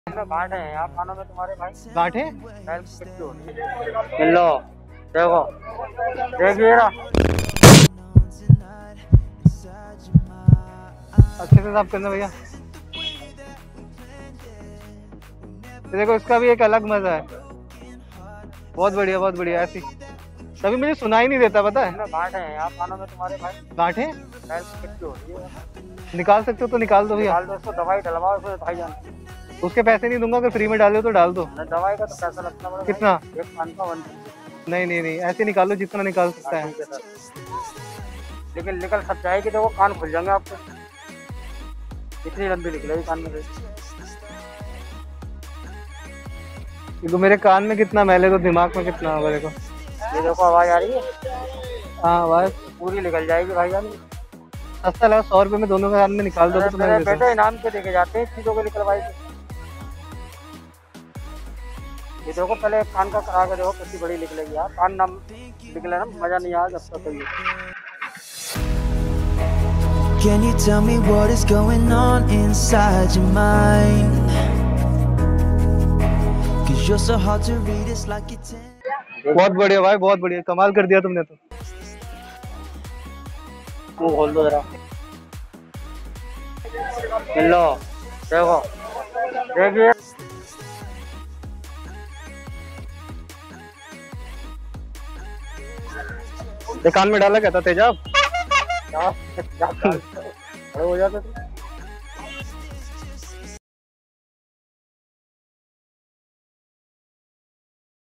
गांठ है यहाँ कानों में तुम्हारे भाई। गांठ है? लो देखो, देखिए ना। अच्छे से साफ करना भैया। देखो इसका भी एक अलग मजा है। बहुत बढ़िया ऐसी। तभी मुझे सुनाई नहीं देता, पता है। गांठ है यहाँ कानों में तुम्हारे भाई। गांठ है? निकाल सकते हो तो निकाल दो भैया। निकाल दो इसको, दवाई डलवाओ इसमें भाईजान। उसके पैसे नहीं दूंगा, अगर फ्री में डाले हो तो डाल दो। दवाई का तो पैसा लगता है कितना? एक कान का 1। नहीं, ऐसे निकालो जितना निकाल सकता है। लेकिन निकल सब जाएगी, देखो कान खुल जाएंगे आपके। इतनी लंबी निकलेगी कान में। देखो मेरे कान में कितना मैल है तो दिमाग में कितना होगा। देखो ये देखो आवाज आ रही है। हाँ आवाज पूरी निकल जाएगी भाईजान। सस्ता लगा, 100 रुपए में दोनों के कान में निकाल दो तो मैं देता हूँ। बेटे इनाम के देके जाते हैं चीजों को निकलवाई। ये देखो पहले एक कान का करा के देखो कितनी बड़ी निकलेगी यार। कान ना निकले ना मजा नहीं आया जब तक। Can you tell me what is going on inside your mind? 'Cause you're so hard to read, it's like it's बहुत बढ़िया भाई, बहुत बढ़िया, कमाल कर दिया तुमने तो। मुंह खोल दो जरा। लो देखो, देखिए कान में डाला क्या था तेजाब? खड़े हो जाते थे।